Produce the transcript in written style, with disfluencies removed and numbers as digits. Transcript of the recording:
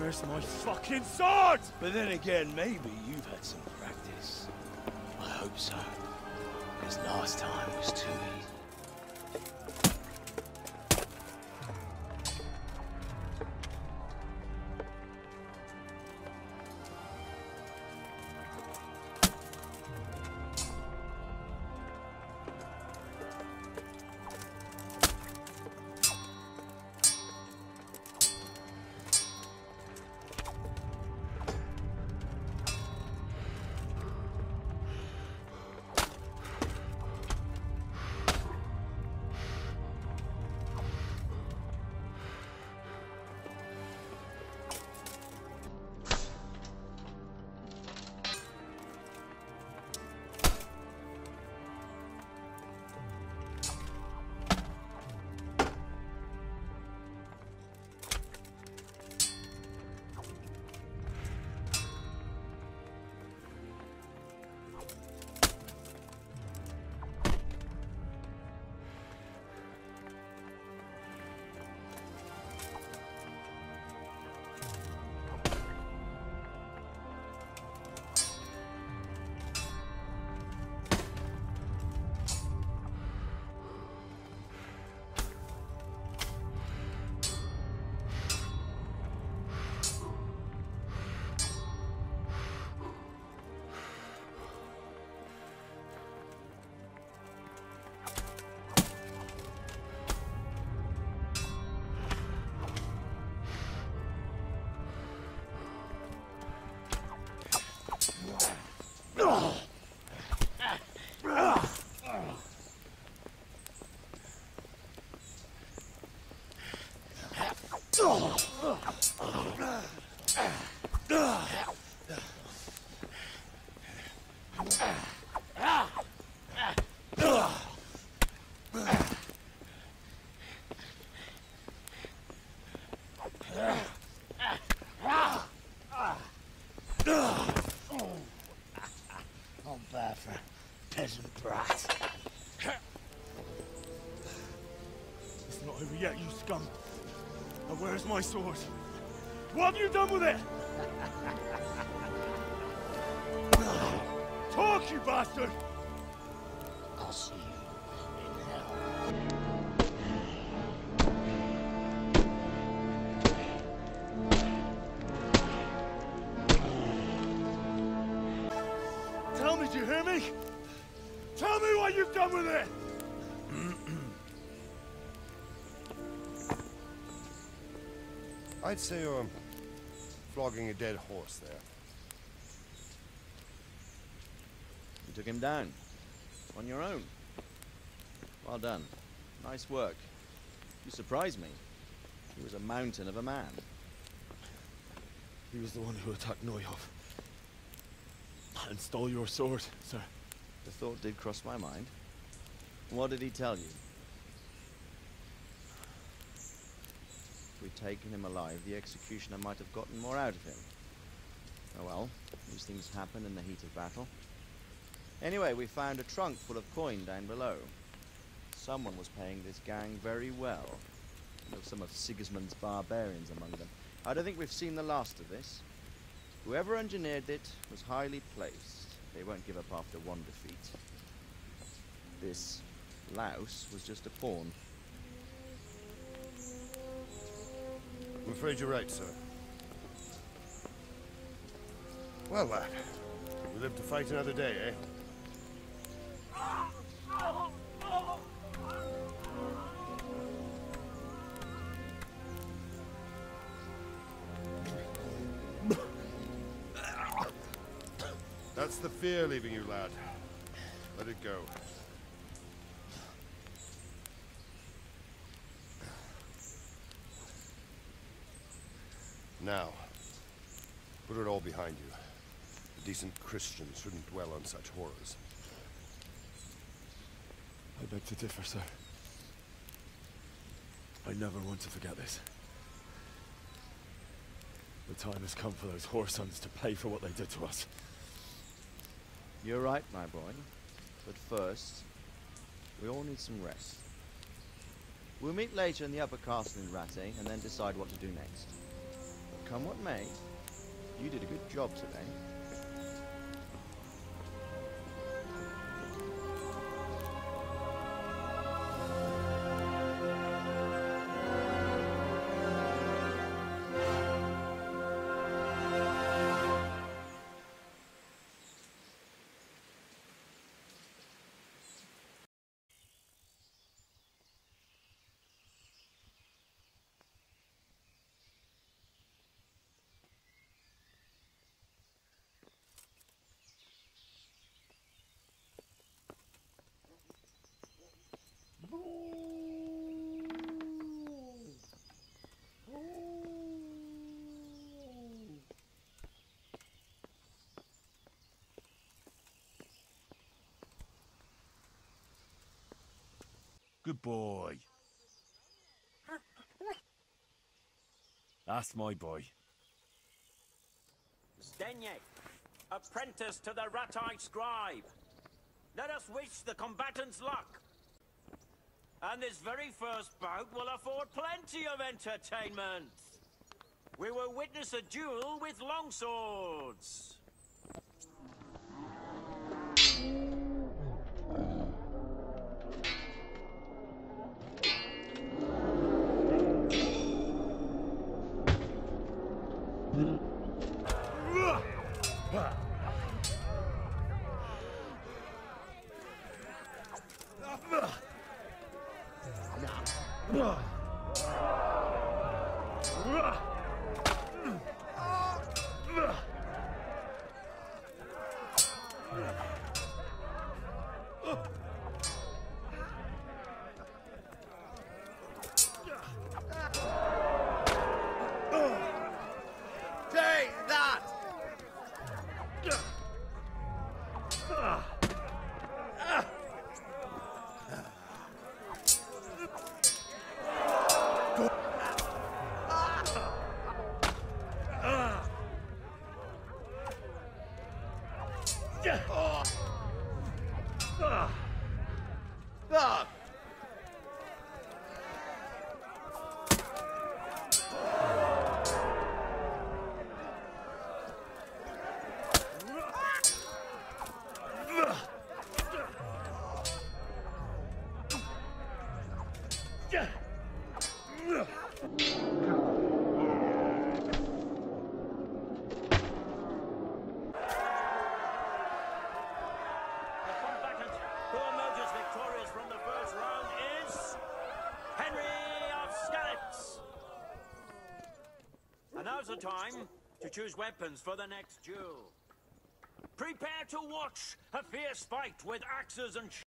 Where's my fucking sword? But then again, maybe you've had some practice. I hope so. Because last time was too easy. Peasant brat. It's not over yet, you scum. Now where's my sword? What have you done with it? Talk, you bastard! I'll see you in hell. Tell me, do you hear me? Tell me what you've done with it! I'd say you're flogging a dead horse there. You took him down. On your own. Well done. Nice work. You surprised me. He was a mountain of a man. He was the one who attacked Neuhoff. And stole your sword, sir. The thought did cross my mind. What did he tell you? If we'd taken him alive, the executioner might have gotten more out of him. Oh well, these things happen in the heat of battle. Anyway, we found a trunk full of coin down below. Someone was paying this gang very well. There were some of Sigismund's barbarians among them. I don't think we've seen the last of this. Whoever engineered it was highly placed. They won't give up after one defeat. This louse was just a pawn. I'm afraid you're right, sir. Well, lad, we live to fight another day, eh? That's the fear leaving you, lad. Let it go. Now, put it all behind you. A decent Christian shouldn't dwell on such horrors. I beg to differ, sir. I never want to forget this. The time has come for those whoresons to pay for what they did to us. You're right, my boy. But first, we all need some rest. We'll meet later in the upper castle in Rattay, and then decide what to do next. come what may, you did a good job today. Good boy. That's my boy. Zdeněk, apprentice to the Ratai scribe. Let us wish the combatants luck. And this very first bout will afford plenty of entertainment. We will witness a duel with longswords. Take that! Now's the time to choose weapons for the next duel. Prepare to watch a fierce fight with axes and